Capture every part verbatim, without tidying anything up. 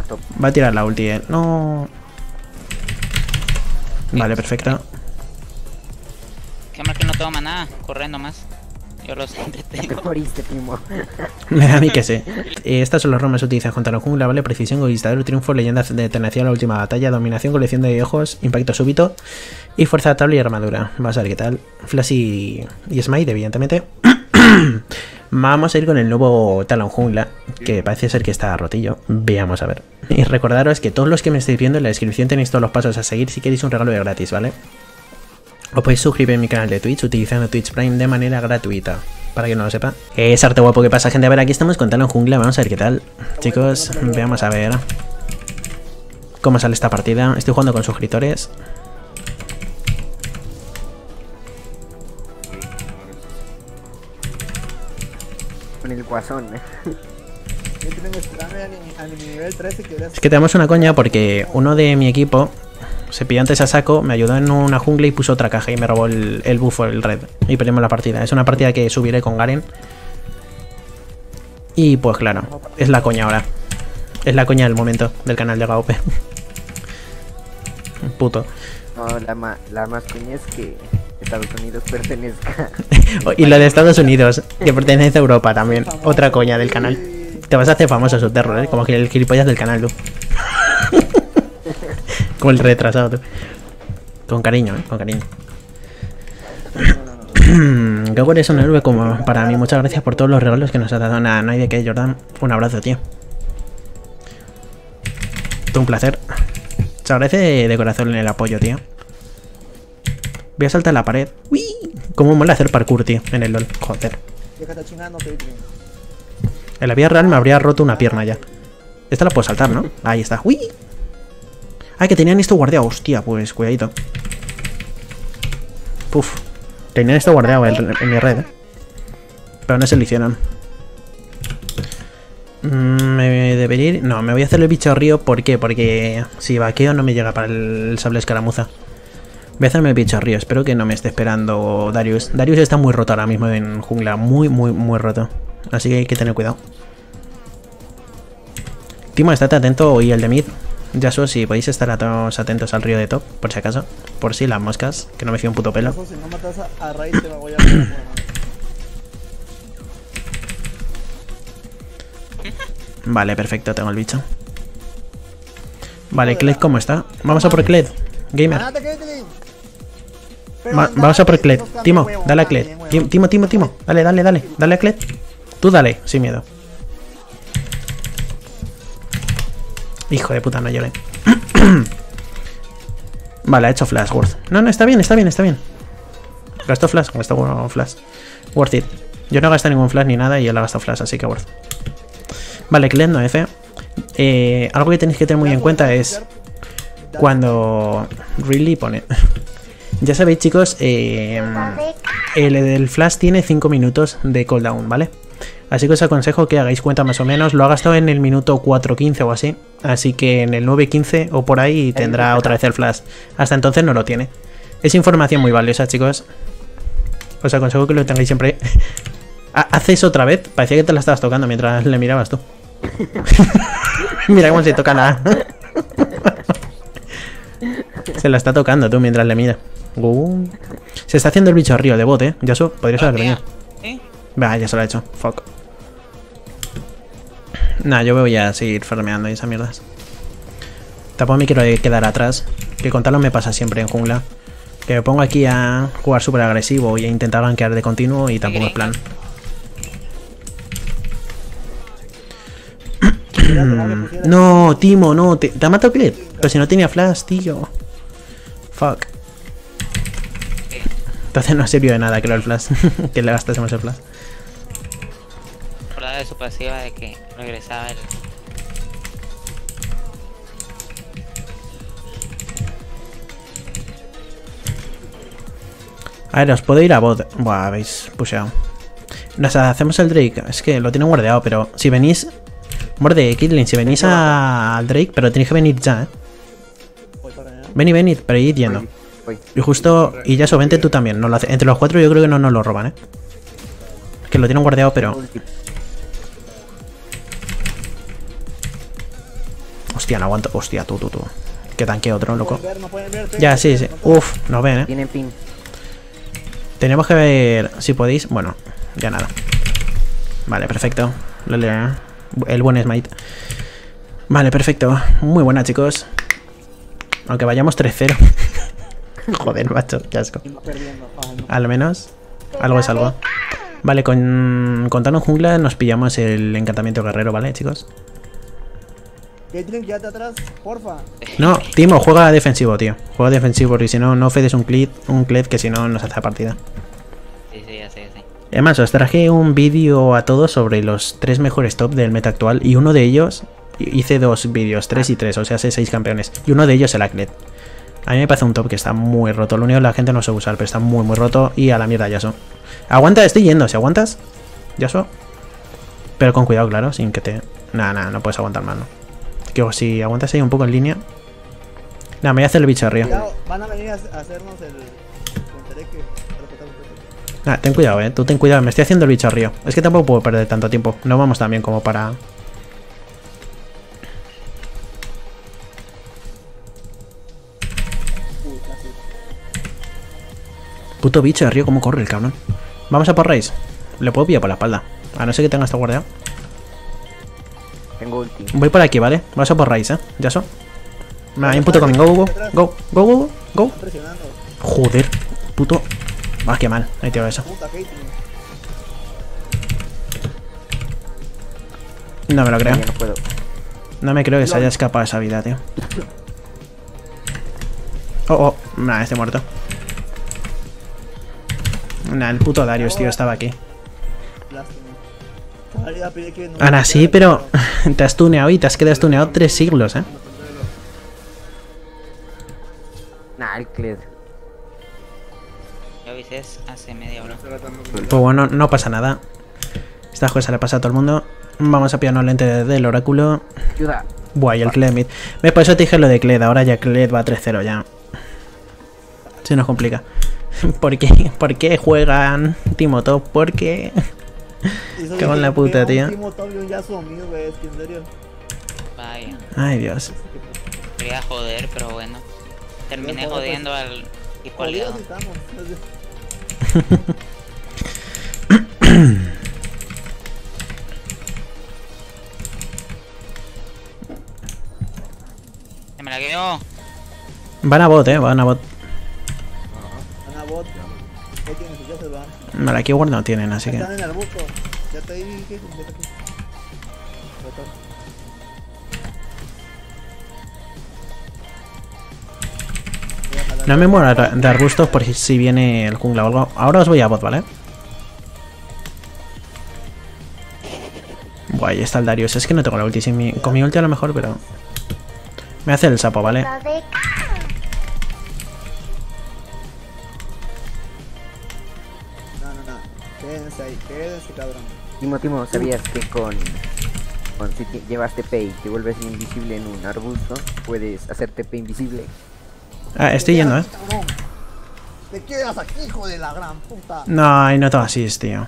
top. Va a tirar la ulti, eh. No. Vale, perfecto. Que mal que no toma nada, corriendo más. Yo los Te entretengo. moriste, primo. A mí que sé. Eh, Estas son las romas utilizadas contra la jungla, ¿vale? Precisión, conquistador, triunfo, leyenda de tenacidad, la última batalla, dominación, colección de ojos, impacto súbito y fuerza tabla y armadura. Vamos a ver qué tal. Flash y, y Smite, evidentemente. Vamos a ir con el nuevo Talon Jungla, que parece ser que está rotillo. Veamos a ver. Y recordaros que todos los que me estáis viendo en la descripción tenéis todos los pasos a seguir si queréis un regalo de gratis, ¿vale? Os podéis suscribir a mi canal de Twitch utilizando Twitch Prime de manera gratuita. Para que no lo sepa. Es arte guapo que pasa, gente. A ver, aquí estamos con Talon Jungla. Vamos a ver qué tal. Chicos, veamos a ver cómo sale esta partida. Estoy jugando con suscriptores. Con el guasón, eh. Es que tenemos una coña porque uno de mi equipo se pilló antes a saco, me ayudó en una jungla y puso otra caja y me robó el, el buffo, el red. Y perdimos la partida. Es una partida que subiré con Garen. Y pues claro, es la coña ahora. Es la coña del momento del canal de Gaope. Puto. No, la, ma la más coña es que Estados Unidos pertenezca. Y lo de Estados Unidos, que pertenece a Europa también. Otra coña del canal. Te vas a hacer famoso, Subterror, ¿eh? Como que el gilipollas del canal, tú. Como el retrasado, tú. Con cariño, ¿eh? Con cariño. Gawar es un héroe como para mí. Muchas gracias por todos los regalos que nos has dado. Nada, no hay de qué, Jordan. Un abrazo, tío. Todo un placer. Se agradece de corazón el apoyo, tío. Voy a saltar la pared. ¡Uy! Cómo mola hacer parkour, tío, en el LoL. Joder. En la vida real me habría roto una pierna ya. Esta la puedo saltar, ¿no? Ahí está. ¡Uy! Ah, que tenían esto guardado. Hostia, pues cuidadito. Puf. Tenían esto guardado en, en mi red, ¿eh? Pero no se lo hicieron. ¿Me debería ir? No, me voy a hacer el bicho río. ¿Por qué? Porque si vaqueo no me llega para el sable escaramuza. Voy a hacerme el bicho río. Espero que no me esté esperando Darius. Darius está muy roto ahora mismo en jungla. Muy, muy, muy roto. Así que hay que tener cuidado. Timo, estate atento. Y el de mid. Yasuo, si podéis estar atentos al río de top, por si acaso. Por si las moscas, que no me fío un puto pelo. Si no matas a Raid, te me voy a... Vale, perfecto, tengo el bicho. Vale, Kled, ¿cómo está? Vamos a por Kled, gamer. Va, vamos a por Kled. Timo, dale a Kled. Timo, Timo, Timo. Dale, dale, dale. Dale a Kled. Tú dale, sin miedo. Hijo de puta, no lloré. Vale, ha hecho flash, worth. No, no, está bien, está bien, está bien. Gastó flash, gastó flash. Worth it. Yo no he gastado ningún flash ni nada y él ha gastado flash, así que worth. Vale, Kled no F. Eh, algo que tenéis que tener muy en cuenta es cuando really pone. Ya sabéis, chicos, eh, el, el flash tiene cinco minutos de cooldown, ¿vale? Así que os aconsejo que hagáis cuenta más o menos. Lo ha gastado en el minuto cuatro quince o así. Así que en el nueve quince o por ahí tendrá otra vez el flash. Hasta entonces no lo tiene. Es información muy valiosa, chicos. Os aconsejo que lo tengáis siempre. Haces otra vez. Parecía que te la estabas tocando mientras le mirabas tú. Mira cómo se toca nada. Se la está tocando tú mientras le mira. Uh. Se está haciendo el bicho río de bot, eh. Yasuo, podrías haber venido. Va, ya se lo ha hecho. Fuck. Nah, yo voy a seguir farmeando y esas mierdas. Tampoco me quiero quedar atrás. Que con Talon me pasa siempre en jungla. Que me pongo aquí a jugar súper agresivo y a intentar gankear de continuo y tampoco es plan. No, Timo, no. ¿Te, ¿te ha matado Kled? Pero si no tenía flash, tío. Fuck. Entonces no sirvió de nada, creo, el flash. Que le gastásemos el flash. Por la de su pasiva de que regresaba el... A ver, os puedo ir a bot. Buah, habéis pusheado. Nos hacemos el Drake. Es que lo tienen guardado, pero si venís... Morde, Kidlin, si venís al Drake, pero tenéis que venir ya, eh. Vení, venid, pero id yendo. Y justo... Y ya eso, vente tú también. No lo hace. Entre los cuatro yo creo que no nos lo roban, eh. Que lo tienen guardado, pero... Hostia, no aguanto. Hostia, tú, tú, tú. Que tanque otro, No loco. pueden ver, no pueden ver, Ya, sí, sí. no pueden- Uf, nos ven, eh. Tienen pin. Tenemos que ver si podéis. Bueno, ya nada. Vale, perfecto. Lele, el buen Smite. Vale, perfecto. Muy buena, chicos. Aunque vayamos tres cero. Joder, macho, qué asco. Iba perdiendo. Ah, no. Al menos algo es algo. Vale, con, con Tano Jungla nos pillamos el encantamiento guerrero, ¿vale, chicos? Caitlyn, quédate atrás, porfa. No, Timo, juega defensivo, tío. Juega defensivo porque si no, no fedes un clip, un clip que si no nos hace la partida. Sí, sí, ya sé, ya sé. Además, os traje un vídeo a todos sobre los tres mejores top del meta actual y uno de ellos, hice dos vídeos, tres y tres, o sea, hace seis campeones. Y uno de ellos el Aclet. A mí me parece un top que está muy roto. Lo único que la gente no sabe usar, pero está muy, muy roto. Y a la mierda, Yasuo. Aguanta, estoy yendo. ¿Si aguantas? Yasuo. Pero con cuidado, claro, sin que te... Nada, nada, no puedes aguantar más, ¿no? Que si aguantas ahí un poco en línea... Nada, me voy a hacer el bicho arriba. Cuidado, van a venir a a hacernos el. Contereque. Ah, ten cuidado, eh. Tú ten cuidado. Me estoy haciendo el bicho arriba. Es que tampoco puedo perder tanto tiempo. No vamos tan bien como para... Uy, casi. Puto bicho de río, cómo corre el cabrón. Vamos a por Raze. Le puedo pillar por la espalda. A no ser que tenga esto guardado. Tengo ulti. Voy por aquí, ¿vale? Vamos a por Raze, eh. Yaso. Me hay un puto con go, go, go, go, go, go. Están presionando. Joder, puto. Ah, qué mal. Ahí tiro eso. Puta, Caitlyn. No me lo creo. Ya no puedo. No me creo que se haya escapado esa vida, tío. Oh, oh. Nah, estoy muerto. Nah, el puto Darius, tío, estaba aquí. Lástima. María pide que no- Ana, sí, pero te has tuneado y te has quedado tuneado tres siglos, eh. Nah, el Kled. Yo avisé hace media hora. Pues bueno, no pasa nada. Esta cosa le pasa a todo el mundo. Vamos a pillarnos el lente del oráculo. Ayuda. Buah, y el Kled mid. Me por eso te dije lo de Kled. Ahora ya Kled va tres cero ya. Se nos complica. ¿Por qué? ¿Por qué juegan Timo Top? ¿Por qué? Eso Cago en dije, la puta, que tío. un Timo Top y un Yasuo amigo, güey, es que en serio. Vaya. Ay, Dios. Quería joder, pero bueno. Terminé Pero, jodiendo al equipo aliado. Jodidos estamos. Se me la quedó. Van a bot, eh. Van a bot. Ana bot. ¿Qué tienes? Ya se van. Vale, aquí guard no tienen, así que... Están en el buco. Ya te di. ¿Qué? Vete aquí. Botón. Voy a jalar. No me muero de arbustos por si viene el jungla o algo. Ahora os voy a bot, ¿vale? Buah, ahí está el Darius. Es que no tengo la ulti. Si mi... Con mi ulti a lo mejor, pero... Me hace el sapo, ¿vale? No, no, no. Quédense ahí. Quédense, cabrón. Timo, Timo, ¿sabías que con, con si te- llevas T P y te vuelves invisible en un arbusto, puedes hacer T P invisible? Ah, estoy yendo, ¿eh? Cabrón. Te quedas aquí, hijo de la gran puta. No, ahí no te asís, tío.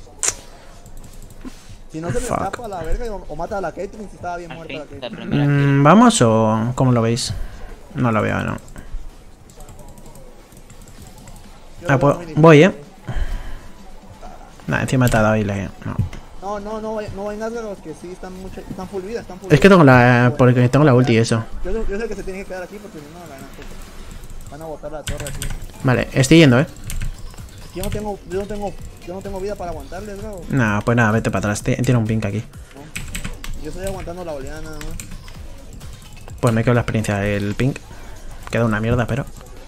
Si no se me Fuck. escapa a la verga o, o mata a la Caitlyn si estaba bien Al muerta fin, la la Caitlyn. primera kill. Mm, ¿Vamos o cómo lo veis? No lo veo, no. Yo Ah, lo veo pues, muy difícil. voy, ¿eh? Nah, encima te ha dado y le... No. No, no, no, no vayan a los que sí están mucho, están full vida, están full Es que vida. tengo la... Porque tengo la ulti y eso. Yo, yo sé que se tiene que quedar aquí porque si no, la ganan. Van a botar la torre aquí. Vale, estoy yendo, ¿eh? Yo no tengo, yo no tengo, yo no tengo vida para aguantarles, bro. Nah, pues nada, vete para atrás. Ti- Tiene un pink aquí. ¿No? Yo estoy aguantando la oleada nada más. Pues me quedo la experiencia del pink. Queda una mierda, pero...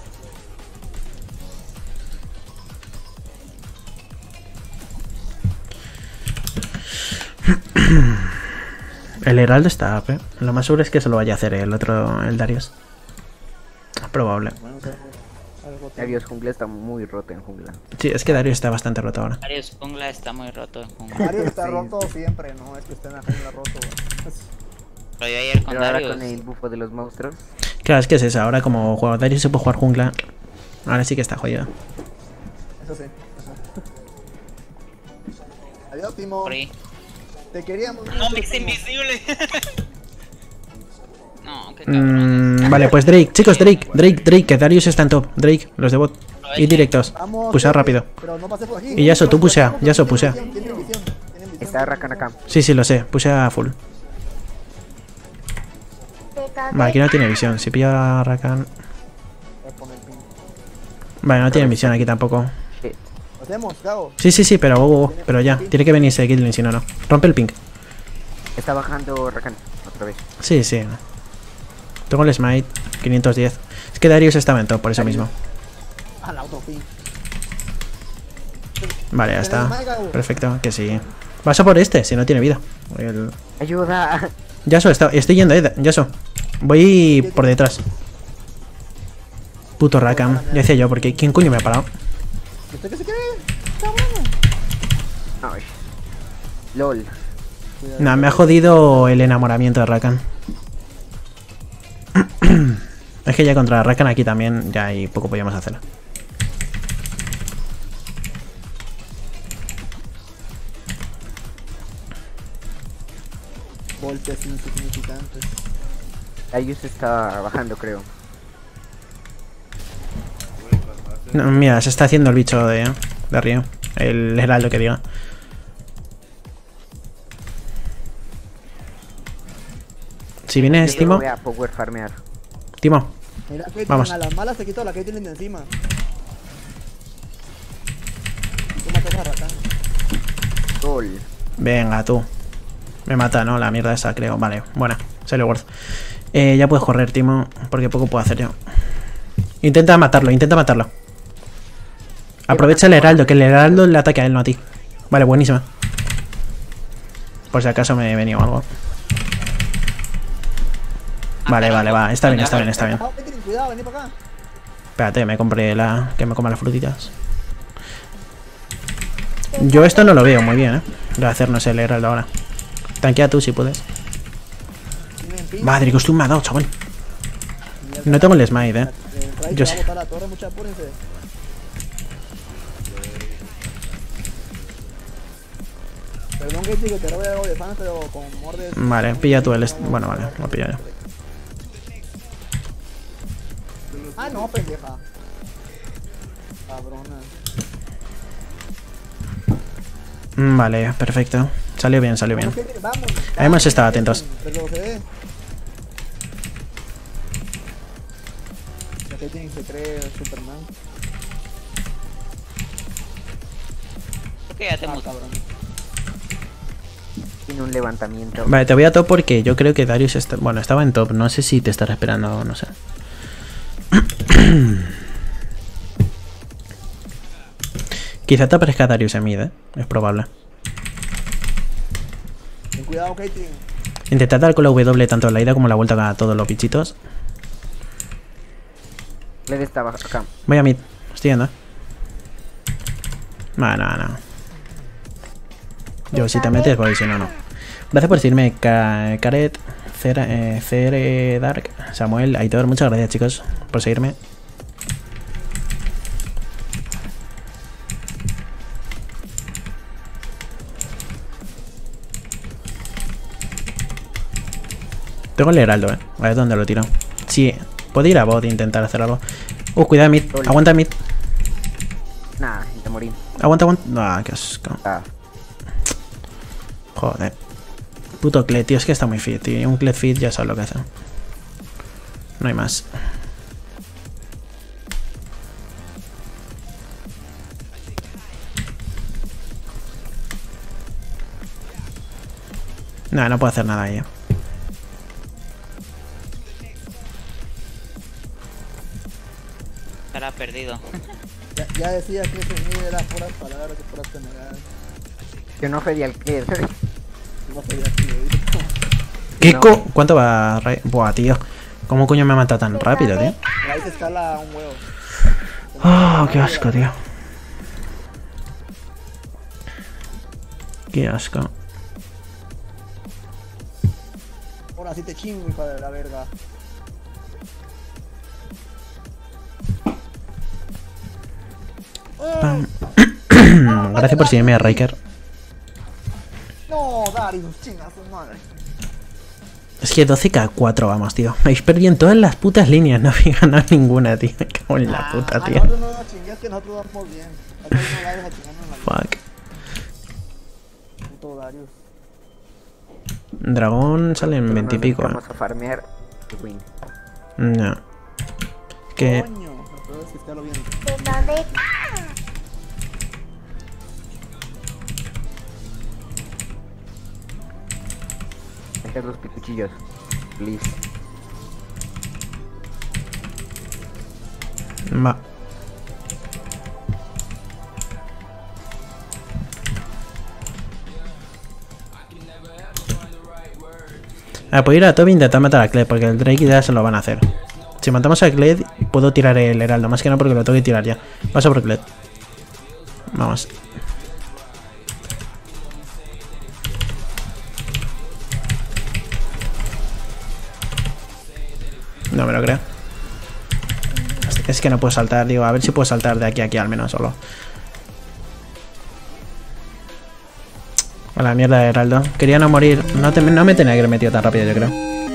El Heraldo está up, ¿eh? Lo más seguro es que se lo vaya a hacer el otro, el Darius. Probable. Bueno, o sea, algo te- Darius jungla está muy roto en jungla. Sí, es que Darius está bastante roto ahora. Darius Jungla está muy roto en jungla. Mario está Sí. roto siempre, no es que esté en la jungla roto. Pero yo ayer con Pero ahora Darius. con el bufo de los monstruos, Claro, es que es eso. Ahora como juego Darius se puede jugar jungla. Ahora sí que está jodido. Eso sí. Adiós, Timo. Por ahí. Te queríamos. No, me hice invisible. No, qué cabrón. Mm, vale, pues Drake, chicos, Drake, Drake, Drake, que Darius está en top. Drake, los de bot. Y directos. Vamos, Pusea jefe, rápido. Pero no pase por aquí. Y Yasuo, tú pusea, Yasuo, pusea. Tienen visión, tienen visión, tienen visión. Está Rakan acá. Sí, sí, lo sé, pusea full. Vale, aquí no tiene visión. Si pilla a Rakan. Voy a poner pin. Vale, no tiene visión aquí tampoco. Eh, ¿Lo hacemos, Gago? Sí, sí, sí, pero, oh, oh, pero ya. Tiene que venirse Kidlin, si no, no. Rompe el ping. Está bajando Rakan otra vez. Sí, sí. Tengo el smite, quinientos diez. Es que Darius estaba en top, por eso mismo. A la autopin. Vale, ya está. Perfecto, que sí. Vas a por este, si no tiene vida. El... ¡Ayuda! Yasuo, está... estoy yendo, eh. Yasuo. Voy por detrás. Puto Rakan. Ya decía yo, porque ¿quién coño me ha parado? ¿Usted qué se cree? Cabrón. Ay. LOL. Nah, me ha jodido el enamoramiento de Rakan. Es que ya contra Rakan aquí también ya hay poco podíamos hacer. Golpes insignificantes. Darius está bajando, creo. No, mira, se está haciendo el bicho de, de arriba. El heraldo que diga. Si viene Yo Timo, voy a power farmear. Timo, Mira que Vamos. a las malas se quitó la que tienen de encima. Tú matas a Rakan. LOL. venga tú. Me mata, ¿no? La mierda esa, creo. Vale, buena. Sale worth. Eh, ya puedes correr, Timo, porque poco puedo hacer yo. Intenta matarlo, intenta matarlo. Aprovecha el heraldo, que el heraldo le ataque a él, no a ti. Vale, buenísima. Por si acaso me he venido algo. Vale, vale, va. Está bien, está bien, está bien. Ah, Petri, cuidado, vení para acá. Espérate, me compré la... que me coma las frutitas. Yo esto no lo veo muy bien, ¿eh? De hacernos el heraldo ahora. Tanquea tú si puedes. Tienen pin. Madre, que usted me ha dado, chaval. No tengo el smite, ¿eh? El Raid Yo va a sé. botar la torre, mucha apúrense. Perdón que que te robe algo de fans, pero con mordes. Vale, pilla tú el... est- Bueno, vale, lo pillo yo. Ah, no, pendeja. Cabrona. Mm, Vale, perfecto. Salió bien, salió bien. Vamos, Petri, vamos. Hemos estado atentos. Retrocede. La Caitlyn se cree Superman. Creo que ya te Ah, muto. cabrón. Tiene un levantamiento. Vale, te voy a top porque yo creo que Darius está... Bueno, estaba en top. No sé si te estará esperando, no sé. Quizá te aparezca Darius en mid, ¿eh? Es probable. Ten cuidado, Caitlyn. Intentad dar con la W tanto la ida como la vuelta a todos los bichitos. Led está acá. Voy a mid. Estoy yendo, ¿eh? No, no, no. Yo si te metes voy, si no, no. Gracias por decirme, Ka- Karet, Cere, eh, Cere Dark, Samuel, Aitor. Muchas gracias, chicos, por seguirme. Tengo el heraldo, eh. A ver dónde lo tiro. Sí, puedo ir a bot e intentar hacer algo. Uh, cuidado, mid. Aguanta, mid. Nah, te morí. Aguanta, aguanta. Ah, qué asco. Ah, Joder. Puto Kled, tío, es que está muy fit, tío. Un Kled fit ya sabe lo que hace. No hay más. No, no puedo hacer nada ahí. eh. Estará perdido. Ya, ya decía que ese nivel era puras palabras y puras pendejadas. que no pedí al Kled. No sabía que lo dijo. ¿Qué No. co... ¿Cuánto va? Ray? Buah, tío. ¿Cómo coño me ha matado tan rápido, tío? Ahí se escala un huevo. Oh, qué asco, tío. Qué asco. Ahora sí te chingo, hijo de la verga. Pam. Gracias por seguirme a Riker. No, Darius, chinga su madre. Es que doce K cuatro vamos, tío. Me habéis perdido en todas las putas líneas. No habéis ganado ninguna, tío. Me cago en la puta, Ah, tío. nosotros no nos chingues que nosotros vamos bien. Nosotros no vayas a chingarnos la Fuck. puto Darius. Dragón sale en veinte y pico, eh. Vamos a farmear y win. No. Que... Coño, no puedo escucharlo bien. Dejar los picuchillos. Please. Va. Ah, puedo ir a top e intentar matar a Kled, porque el Drake ya se lo van a hacer. Si matamos a Kled, puedo tirar el Heraldo, más que no porque lo tengo que tirar ya. Paso por Kled. Vamos. No me lo creo. Es que no puedo saltar, digo, a ver si puedo saltar de aquí a aquí al menos solo. A la mierda de Heraldo. Quería no morir. No, te, no me tenía que haber metido tan rápido, yo creo.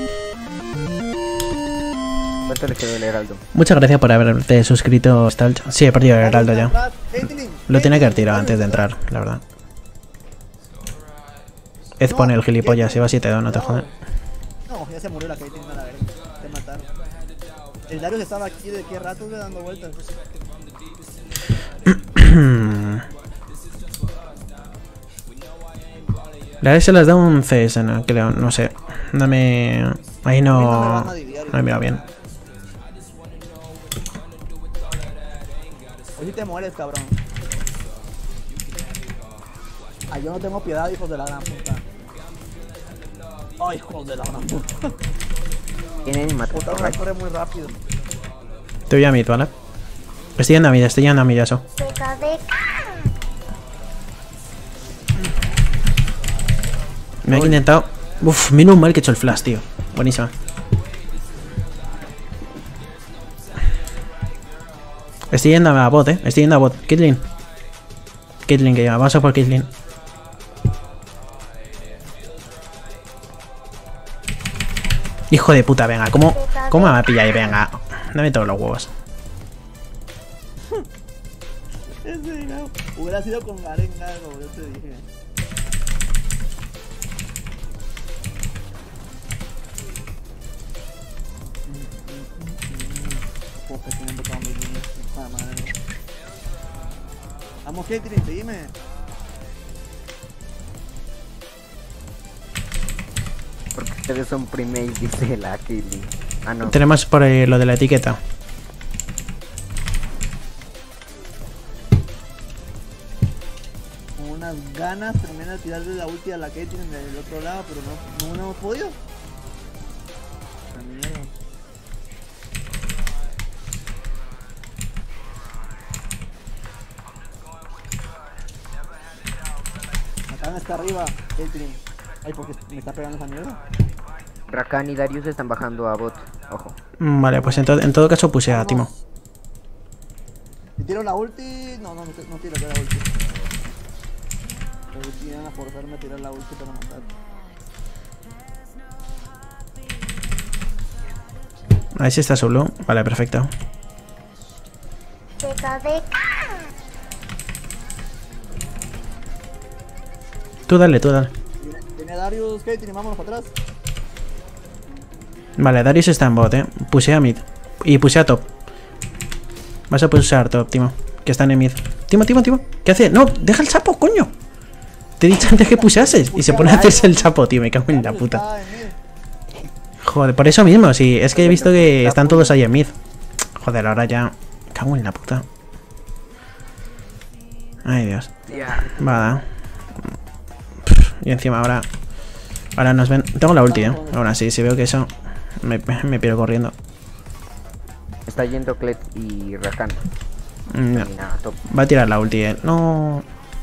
¿Cuánto le quedó el heraldo? Muchas gracias por haberte suscrito, Stalch. Sí, he perdido el Heraldo ya. Lo tenía que haber tirado antes de entrar, la verdad. Ed pone el gilipollas, iba siete dos, no te jodas. No, ya se murió la Caitlyn, a la verga. Te mataron. El Darius estaba aquí de qué rato dando vueltas. La vez se las da un C S, no, creo, no sé. Dame... Ahí no... No he mirado bien. Hoy sí te mueres, cabrón. Ay, yo no tengo piedad, hijos de la gran puta. Ay, hijos de la gran puta. Tienen matar. Puta, una corre muy rápido. Te voy a mid, ¿vale? Estoy yendo a mid, estoy yendo a mid, eso. Me he intentado... Uf, menos mal que he hecho el flash, tío. Buenísima. Estoy yendo a bot, eh. Estoy yendo a bot. Caitlyn. Caitlyn que lleva. Vamos a por Caitlyn. Hijo de puta, venga. ¿Cómo, cómo me va a pillar ahí? Venga. Dame todos los huevos. Ese, no. Hubiera sido con Garenga, como yo te dije. Porque tienen tocado mis líneas, puta madre. Vamos, Caitlyn, dime. Porque ustedes son primates, dice la Caitlyn. Ah, no. Tenemos por ahí lo de la etiqueta. Con unas ganas tremendas de tirarle la ulti a la Caitlyn del otro lado, pero no, no, no hemos podido. La mierda. Acá está arriba, Caitlyn. Ay, porque me está pegando esa mierda. Rakan y Darius están bajando a bot. Ojo. Mm, Vale, pues en, to en todo caso puse a Timo. Si tiro la ulti, no, no, no, no tiro la ulti. Pero si van a forzarme a tirar la ulti para matar. Ahí sí está su blue. Vale, perfecto. Tú dale, tú dale. Viene, viene Darius, Caitlyn, vámonos para atrás. Vale, Darius está en bot, eh. Puse a mid. Y puse a top. Vas a pulsar top, Timo. Que están en mid. Timo, Timo, Timo. ¿Qué hace? No, deja el sapo, coño. Te he dicho antes que puseases. Y se pone a hacerse el sapo, tío. Me cago en la puta. Joder, por eso mismo, sí. Es que he visto que están todos ahí en mid. Joder, ahora ya... Me cago en la puta. Ay, Dios. Va. Y encima ahora... Ahora nos ven... Tengo la ulti, eh. Ahora sí, si veo que eso... Me, me pierdo corriendo. Está yendo Kled y Rakan. No. Y nada, top. Va a tirar la ulti, eh. No.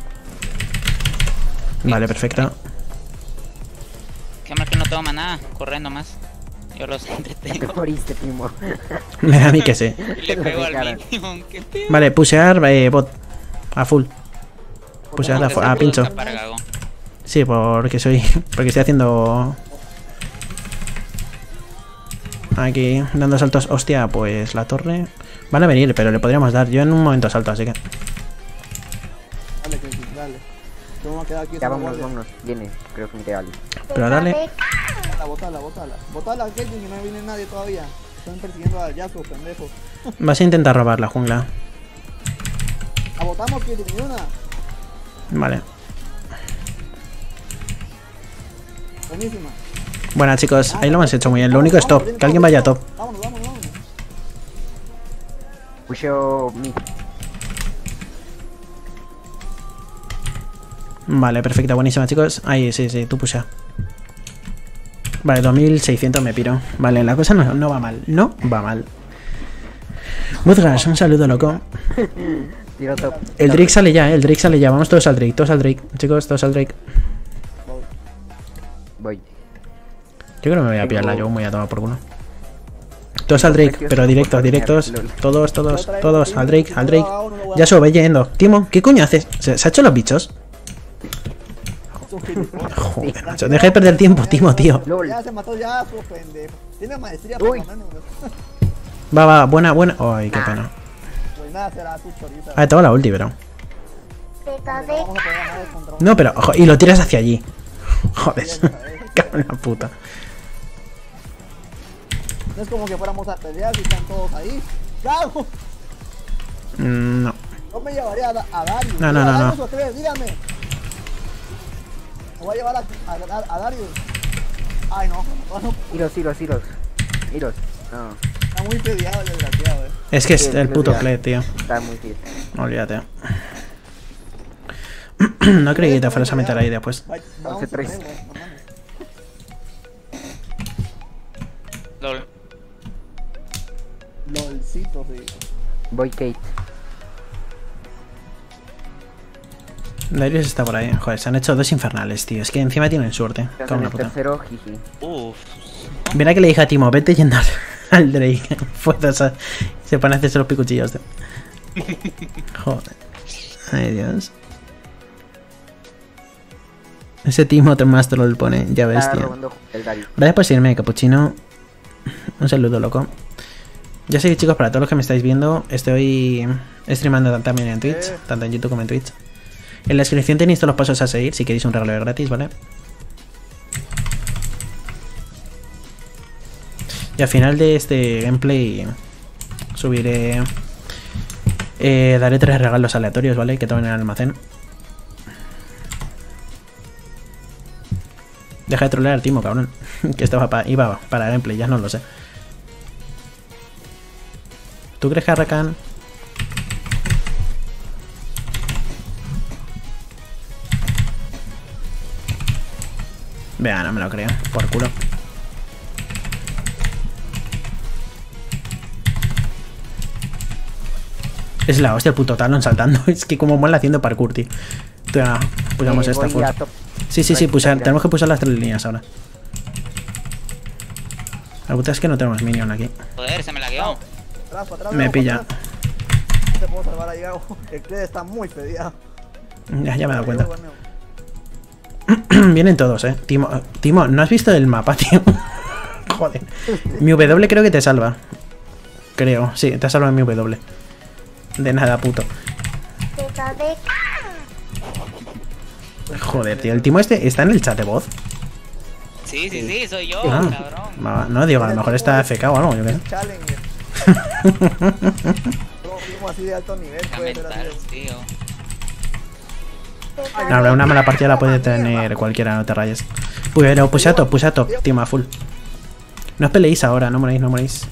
Vale, perfecto. Qué mal que no toma nada, corriendo más. Yo los Te entretengo. moriste, Timo. Me da a mí que sí. Y le pego al mínimo. ¿Qué pedo? Vale, pusear eh, bot. A full. Pusear a, fu- a pincho. Sí, porque soy... Porque estoy haciendo... Aquí dando saltos. Hostia, pues la torre. Van a venir, pero le podríamos dar. Yo en un momento salto, así que. Dale, que dale. Yo me voy a quedar aquí. Ya vámonos, vámonos. Viene, creo que me ideal. Pero dale. Botala, botala, botala. Botala, que no viene nadie todavía. Están persiguiendo a Yasuo, pendejo. Vas a intentar robar la jungla. Abotamos que tiene una. Vale. Buenísima. Bueno, chicos, ahí lo hemos hecho muy bien. Lo único es top. Que alguien vaya a top. Vámonos, vámonos, vámonos. Pusheo mid. Vale, perfecto, buenísima, chicos. Ahí, sí, sí, tú pusha. Vale, dos mil seiscientos me piro. Vale, la cosa no, no va mal. No va mal. Mudgas, un saludo, loco. Tiro top. El Drake sale ya, eh. El Drake sale ya. Vamos todos al Drake, todos al Drake. Chicos, todos al Drake. Voy. Yo creo que me voy a pillar la yo muy a tomar por culo. Todos al Drake, pero directos, directos. Todos, todos, todos. Al Drake, al Drake. Ya sube yendo. Timo, ¿qué coño haces? ¿Se, ¿se ha hecho los bichos? Joder, macho. Deja de perder tiempo, Timo, tío. Ya se mató ya, su pendejo. Tiene maestría por lo menos. Va, va, buena, buena. Ay, qué pena. Pues nada, será tu choriza. Ah, tengo la ulti, pero. Vamos a poder ganar contra un... No, pero. ojo, y lo tiras hacia allí. Joder. Cago en la puta. No es como que fuéramos a pelear y están todos ahí. ¡Cago! Mm, no. No me llevaría a, Da- a Darius. No, no, Mira, no, Darius, no. ¿o qué? Dígame. Me voy a llevar a, a, a, a Darius. Ay, no. no. Iros, iros, iros. Iros. No, Está muy peleado el desgraciado, eh. Es que es Sí, el puto ya. play, tío. está muy bien. Olvídate. No creí que te fueras a meter ahí después. Va- vamos once a tres. tener, güey, no mames. LOL. Lolcito, sí. Voy Kate. Darius está por ahí. Joder, se han hecho dos infernales, tío. Es que encima tienen suerte. Ya Cago en en la el puta. tercero, jiji. Uf. Mira que le dije a Timo, vete yendo al- al Drake. Fuerzas a- se pone a hacerse los picuchillos, tío. Joder. Ay, Dios. Ese Timo más troll pone, ya ves, Está tío. robando el Darius. Gracias por seguirme, Capuchino. Un saludo, loco. Ya sé que, chicos, para todos los que me estáis viendo, estoy streamando también en Twitch, Eh. tanto en YouTube como en Twitch. En la descripción tenéis todos los pasos a seguir si queréis un regalo gratis, ¿vale? Y al final de este gameplay subiré... Eh, daré tres regalos aleatorios, ¿vale? Que tomen en el almacén. Deja de trolear al Timo, cabrón. Que estaba pa iba para gameplay, ya no lo sé. ¿Tú crees que Arracan? Vea, no me lo creo. Por culo. Es la hostia el puto talón saltando. Es que como mola haciendo parkour, tío. Tía, pulsamos Eh, esta voy full. a top. Sí, sí, sí, Right, pulsar, ya. tenemos que pulsar las tres líneas ahora. La puta es que no tenemos minion aquí. Joder, se me lagueó. Atrás, atrás, Me atrás, pilla. atrás. No te puedo salvar ahí, Gago. El Cled está muy pediado. Ya, ya me he dado cuenta. Vienen todos, eh. Timo, Timo, ¿no has visto el mapa, tío? Joder. Mi W creo que te salva. Creo, sí, te ha salvado mi W. De nada, puto. Joder, tío, el Timo este está en el chat de voz. Sí, sí, sí, soy yo, Ah, cabrón. va, no, digo, a lo mejor está A F K o algo, yo qué sé. Challenger. Todo primo así de alto nivel, Está puede ser mental, así. tío. No, pero una mala partida la puede tener cualquiera, no te rayes. Pero puse a top, puse a top, Timo a full. No os peleéis ahora, no moréis, no moréis.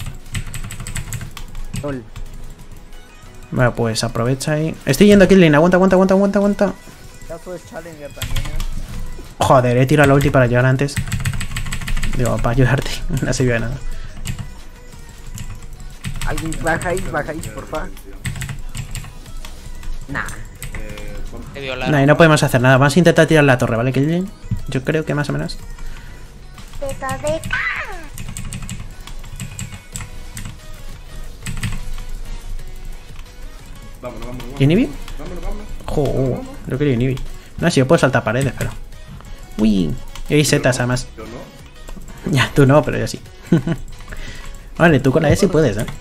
Lol. Bueno, pues aprovecha ahí. Estoy yendo a Killing, aguanta, aguanta, aguanta, aguanta, aguanta. Caso es Challenger también, eh. Joder, he tirado la ulti para llegar antes. Digo, para ayudarte. No ha servido de nada. Alguien bajáis, bajáis, porfa. Nah. Te violaron. No, y no podemos hacer nada. Vamos a intentar tirar la torre, ¿vale, Killing? Yo creo que más o menos. Vámonos, vámonos, vámonos. ¿Inibi? Vámonos, vámonos. Jo, yo quería Inibi. No, si yo puedo saltar paredes, pero. Uy, y hay setas además. Yo no. Ya, tú no, pero yo sí. Vale, tú con la E sí puedes, eh.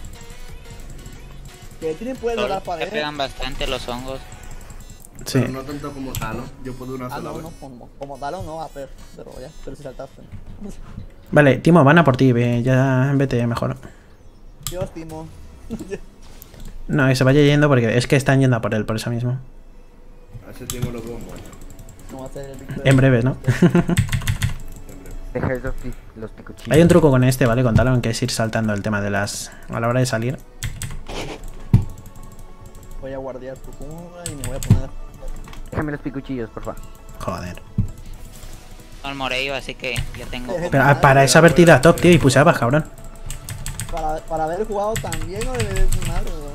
Que tienen puede Solo lograr te pared. pegan bastante los hongos. Sí. Pero no tanto como Talo. Yo puedo una Ah, sola no, vez. no, como, como talón no va a per, pero ya, pero si saltaste. Vale, Timo, van a por ti, ve, ya vete mejor. Dios, Timo. No, que se vaya yendo porque es que están yendo a por él, por eso mismo. A ese tiempo lo veo muerto. No va a ser el Víctor. En breve, ¿no? Deja los, pi- los picuchillos. Hay un truco con este, ¿vale? Con Talon, que es ir saltando el tema de las... a la hora de salir. Voy a guardiar tu cunga y me voy a poner. Déjame los picuchillos, por favor. Joder. Al Morello, así que ya tengo. Pero ah, para esa vertida top, tío, y pusabas, cabrón. Para, para haber jugado también o de mi madre, ¿no?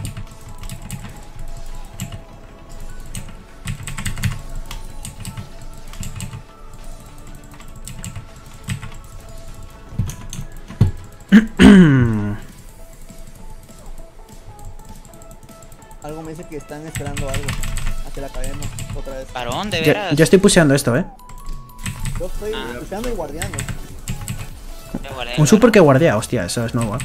Algo me dice que están esperando algo. A que la acabemos otra vez. Varón, de Yo, veras. yo estoy puseando esto, ¿eh? Yo estoy Ah. esperando y guardiando. Ya guardé, Un super que guardia, hostia, eso es nuevo. ¿eh?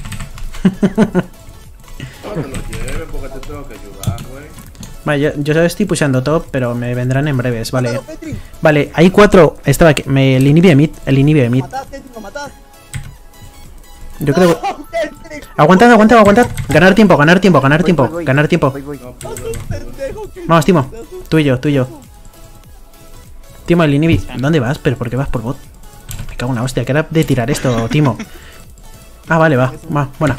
No te lo lleves porque te tengo que ayudar, güey. Vale, yo, yo estoy puseando top, pero me vendrán en breves, vale. ¡Mátalo, Petri! Vale, hay cuatro... Estaba aquí, me, el inhibe de mid, el inhibe de mid. ¡Matad, Petri, lo matad! Yo creo que... ¡No, Petri! Aguantad, aguantad, aguantad. Ganar tiempo, ganar tiempo, ganar Voy, tiempo, voy, voy. ganar tiempo. Voy, voy. No ¡Sos pude, un no pude. pendejo, Petri! Vamos, Timo. ¡Sos un Tú y yo, tú y yo. pendejo! Timo, el inhibi. ¿Dónde vas? ¿Pero por qué vas por bot? Me cago en la hostia, que era de tirar esto, Timo. Ah, vale, va, va, bueno.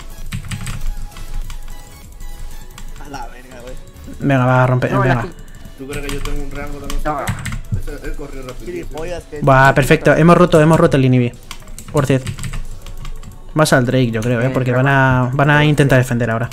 A la verga, güey. Venga, va a romper, No, venga. aquí. ¿Tú crees que yo tengo un rango de no sé No. qué? Ese- Él corrió rapidísimo. Gilipollas, que... Va, perfecto, hemos roto, hemos roto el inhibi. Por cierto. Vas al Drake, yo creo, eh, porque van a, van a intentar defender ahora.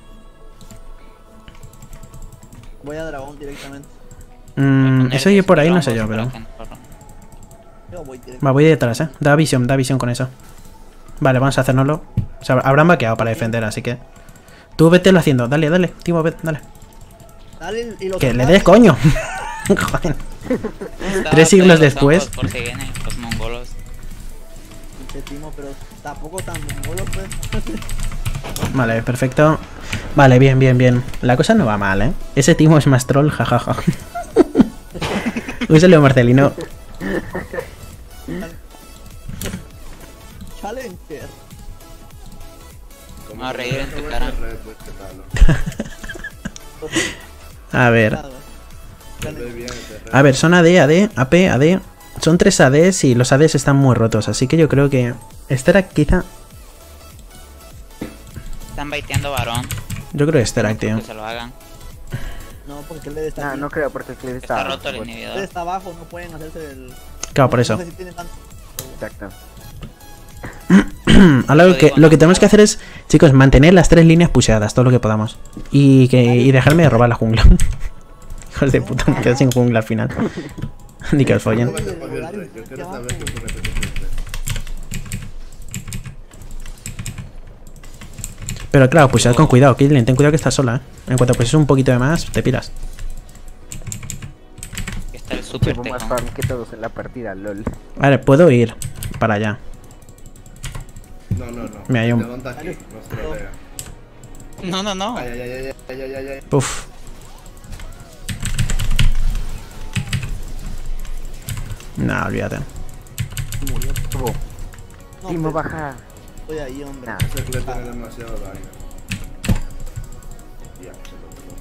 Voy a dragón directamente. Mm, eso yo por ahí no sé yo, pero... Yo voy directo. Va, voy detrás, eh. Da visión, da visión con eso. Vale, vamos a hacérnoslo. O sea, habrán vaqueado para defender, así que... Tú vete lo haciendo, dale, dale, Timo, vete, dale. Dale y lo Que le tocas. des, coño. Joder. Tres siglos después. Por si vienen los mongolos. Pinche Timo, pero tampoco tan mongolo, pues. Vale, perfecto. Vale, bien, bien, bien. La cosa no va mal, ¿eh? Ese Timo es más troll, jajaja. Úsalo, Marcelino. Challenger. Como Me voy a que reír en no tu te cara. ves red, pues, ¿qué tal? A ver. Nada, Te ves bien ese red. A ver, son A D, A D, A P, A D. Son tres A Ds y los A Ds están muy rotos, así que yo creo que... Sterak quizá... Están baiteando varón. Yo creo que Sterak, tío. Que se lo hagan. No, porque el Led está No, aquí. no creo porque el clip Está está... roto el bueno, El Led inhibidor. está abajo, no pueden hacerse el... Claro, por eso. No sé si tiene tanto... Exacto. Ahora lo que, lo que tenemos que hacer es, chicos, mantener las tres líneas puseadas, todo lo que podamos. Y que y dejarme de robar la jungla. Hijos de puta, me quedo sin jungla al final. Ni que os follen. ¿Cómo te cogió el red? Yo quiero saber qué fue lo que te cogió el red. Pero claro, pusead con cuidado, Caitlyn, ten cuidado que estás sola, ¿eh? En cuanto puses un poquito de más, te piras. Que está el super Llevo más tejón. farm que todos en la partida, lol. Vale, puedo ir para allá. No, no, no. Mira, hay un- Levanta aquí, no se lo vea. No, no, no. Ay, ay, ay, ay, ay, ay, ay, ay. Uf. No, olvídate. Murió. Tuvo. No, Timo, pues, baja. estoy ahí, hombre. Nah. Ese clip tiene demasiado daño. Ya, se lo tengo.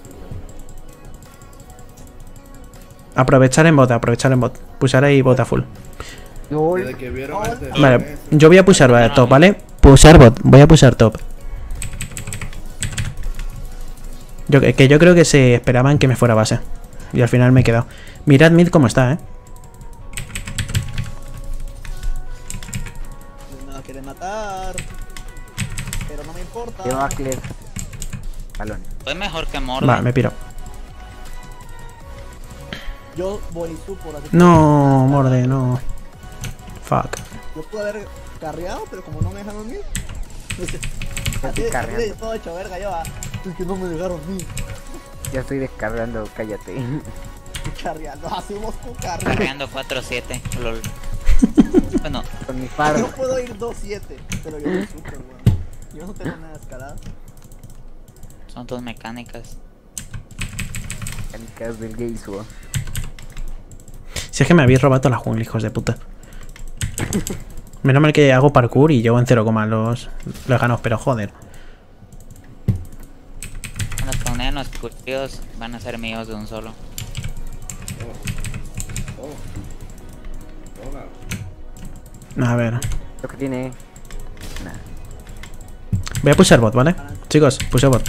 Aprovechar en bot, aprovechar en bot. Pusar ahí bot a full. Lol. Desde que vieron este Vale, ese- yo voy a pusar vale, top, ¿vale? Pusar bot, voy a pusar top. Yo, que yo creo que se esperaban que me fuera base. Y al final me he quedado. Mirad mid cómo está, ¿eh? Me va a querer matar. Pero no me importa. Lleva a Clef. Balón. Fue mejor que Morde. Va, me piro. Yo voy su por así. No, morde, no. Fuck. Yo pude haber carreado, pero como no me dejaron ir. Ya Así estoy de carreando. y todo hecho verga, yo ah, es que no me dejaron ir. Ya estoy descargando, cállate. Carreando, hacemos tu carrera. Carreando cuatro siete. Lol. Bueno, Con mi Yo farm. puedo ir dos siete, pero yo soy super, weón. Yo no tengo nada de escalada. son tus mecánicas. Mecánicas del Geisuo. Si es que me habéis robado toda la jungla, hijos de puta. Menos mal que hago parkour y llevo en cero, los lejanos, pero joder. Los torneos curiosos van a ser míos de un solo. Oh. Toma. A ver. Lo que tiene. Nada. Voy a pulsar bot, ¿vale? Chicos, pulse bot.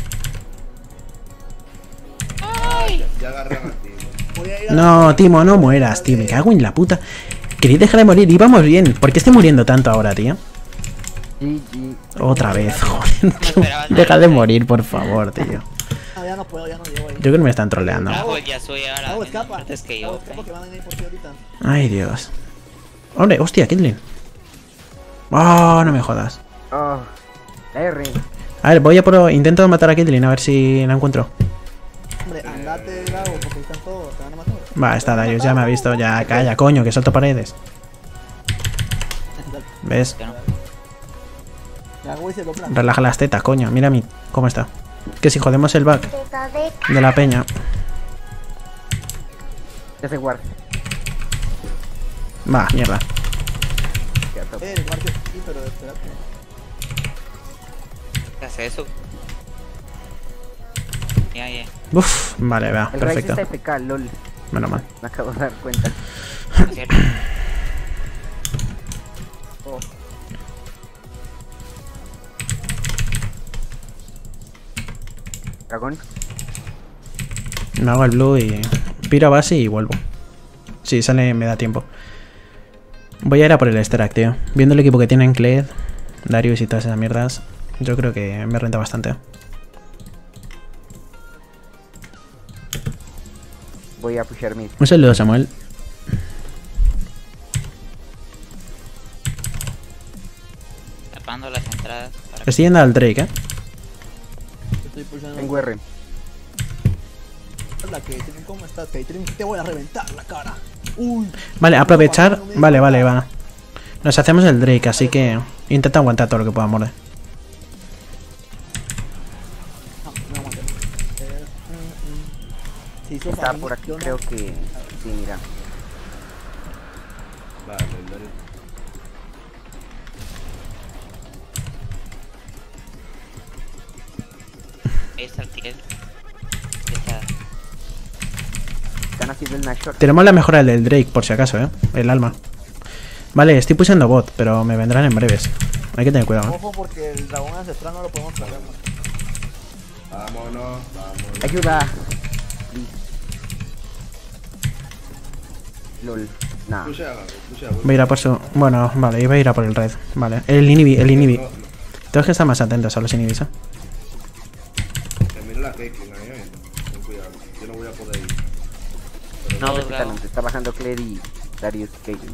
Ya, ya agarré a Martín. Voy a ir a No, Timo, no mueras, tío. Me cago en la puta. Queréis dejar de morir, íbamos bien. ¿Por qué estoy muriendo tanto ahora, tío? G G. Otra vez, joder. esperaba nada. Deja de morir, por favor, tío. Ah, ya no puedo, ya no llego ahí. Yo creo que me están troleando. Bravo, ya soy ahora. Hago menos escapa. fuertes que Hago yo. escapa que van a venir por ti ahorita. Ay, Dios. Hombre, hostia, Caitlyn. Oh, no me jodas. Oh. La R. A ver, voy a por... Intento matar a Caitlyn, a ver si la encuentro. Hombre, andate, Bravo, porque ahí están todos, te van a matar. Va, está Darius, ya me ha visto. Ya, calla, coño, que salto paredes. ¿Ves? Yo no. Ya hago ese plan. Relaja las tetas, coño. Mira a mí, cómo está. Que si jodemos el back de la peña. Ya se guarda. Va, mierda. Ya top. Eh, el marco sí, pero espérate. ¿Qué hace eso? Ya, ya. Uf, vale, va, El Ryze perfecto. está F K, lol. Menos mal. Me acabo de dar cuenta. ¿No es cierto? Oh, Dragón. Me hago el blue y... Piro a base y vuelvo. Si sale, me da tiempo. Voy a ir a por el extract, tío. Viendo el equipo que tienen Kled, Darius y todas esas mierdas, yo creo que me renta bastante. Voy a pushar mid. Un saludo, Samuel. Tapando las entradas. Para... Estoy yendo al Drake, ¿eh? estoy pulsando. Tengo R. La Caitlyn, ¿cómo estás, Caitlyn? Te voy a reventar la cara. Uy. Vale, aprovechar. Vale, vale, va. Nos hacemos el Drake, así que intenta aguantar todo lo que pueda morder. No, no aguanté. Eh, mm, mm. Se hizo Está farming, por aquí, yo no- creo que. Sí, mira. Vale, dale. Ahí está el kill. Ahí está. Están haciendo el Nashor. Tenemos la mejora del Drake, por si acaso, ¿eh? El alma. Vale, estoy pulsando bot, pero me vendrán en breves. Hay que tener cuidado, ¿eh? Ojo porque el dragón ancestral no lo podemos tragar. Vámonos, vámonos. Ayuda. Please. Lol. Nah. Puse a puse a Voy a ir a por su... Bueno, vale, iba a ir a por el red. Vale, el inhibi, el inhibi. No, no, Tengo que estar más atentos a los inhibis, ¿eh? que mira la Caitlyn ahí, eh. Ten cuidado, yo no voy a poder ir. No, Todos ves que Gabo. talento. Está bajando Kled y Darius Caitlyn.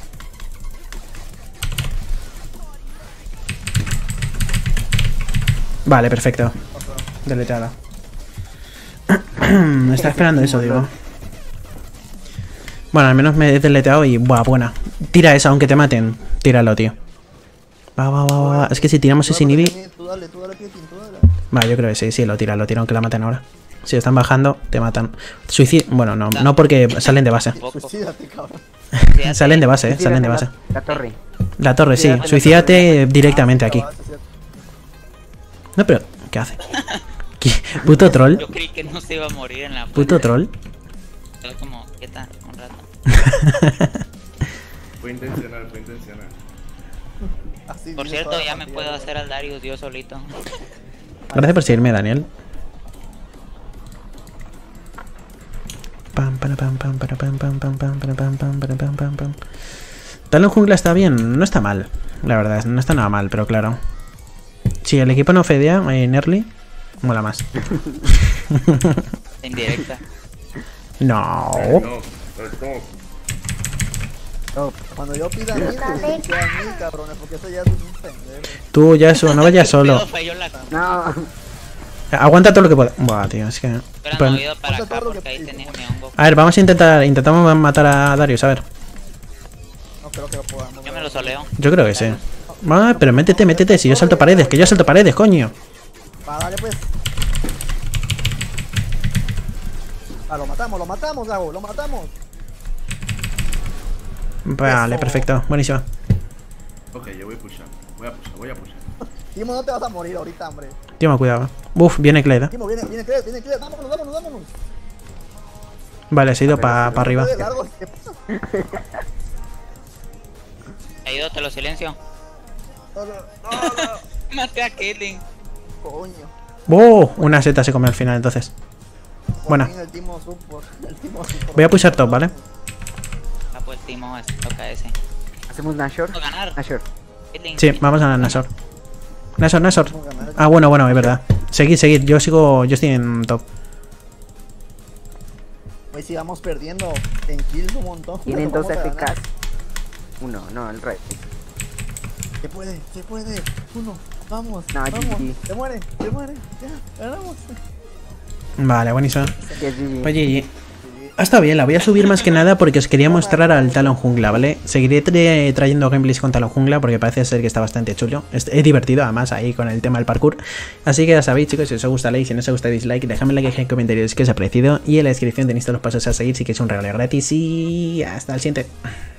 Vale, perfecto. Deleteada. Está esperando eso, digo. Bueno, al menos me he deleteado y... Buah, buena. Tira esa, aunque te maten. Tíralo, tío. Va, va, va, va, va. Es que si tiramos ese inhibi... Tú dale, tú dale, Caitlyn, tú dale. Va, yo creo que sí, sí, lo tira, lo tira, aunque la maten ahora. Si están bajando, te matan. Suicidio... Bueno, no, no porque salen de base. Poco. Suicídate, cabrón. Fíjate. Salen de base, eh, salen de La- base. La torre. La torre, sí. Suicídate, Suicídate directamente aquí. No, pero... ¿Qué hace? ¿Qué? ¿Puto troll? Yo creí que no se iba a morir en la ¿Puto troll? Fue como, ¿qué tal? Un rato. Fue intencional, fue intencional. Así Por viene cierto, toda la ya me partida, puedo güey. hacer al Darius yo solito. Gracias por seguirme, Daniel. Pam, para, pam, pam, para, pam, pam, pam, pam, para, pam, pam, para, pam, pam, pam. Tal en jungla está bien, no está mal. La verdad, no está nada mal, pero claro. Si el equipo no fedea en early, mola más. Indirecta. No. No, no. Top. Cuando yo pida mil, tú dices a mí, cabrones, porque eso ya es un pendejo. Tú, Yasuo, no vayas solo. Pero falló la... No. Aguanta todo lo que pueda. Buah, tío, es que... Hubieran Pues- movido para Pasa acá todo lo porque que- ahí tenía mi hongo. A ver, vamos a intentar... Intentamos matar a Darius, a ver. Ok. espero que lo podamos. Yo me lo soleo. Yo creo que sí. Ah, pero métete, métete, si yo salto paredes, que yo salto paredes, coño. Va, dale pues. Ah, lo matamos, lo matamos, Dago, lo matamos. Vale, Eso. perfecto, buenísimo. Ok, yo voy a pushar. Voy a pushar, voy a pushar. Timo, no te vas a morir ahorita, hombre. Timo, cuidado. Uf, viene Kled, ¿eh? Timo, viene, viene Kled, viene Kled. Vámonos, vámonos, vámonos. Vale, se ha ido para arriba. Kled, largo, ¿qué pasa? He ido, te lo silencio. No, no, no, no. Maté a Caitlyn. Coño. ¡Oh! Una seta se come al final, entonces. Por Buena. fin el Timo supo, el Timo supo. Voy a pushar top, ¿vale? Ah, pues Timo, es- toca ese. Hacemos Nashor. Vamos a ganar. Nashor. Caitlyn. Sí, vamos a Nashor. Nashor, Nashor. Vamos a ganar. Ah, bueno, bueno, es verdad. Seguid, seguid. Yo sigo. Yo estoy en top. Hoy sí vamos perdiendo en kills un montón. Tienen pero dos vamos a F ganar. Ks. Uno, no, el rey. Se puede, se puede. Uno, vamos, No, vamos. G G. Se muere, se muere. Ya, ganamos. Vale, buenísimo. Sí, es G G. Pues G G. Ha estado bien, la voy a subir más que nada porque os quería mostrar al Talon Jungla, ¿vale? Seguiré tra- trayendo gameplays con Talon Jungla porque parece ser que está bastante chulo. Es, es divertido además ahí con el tema del parkour. Así que ya sabéis, chicos, si os gusta like, si no os gusta dislike, dejadme like en comentarios que os ha parecido y en la descripción tenéis todos los pasos a seguir si queréis un regalo gratis y hasta el siguiente.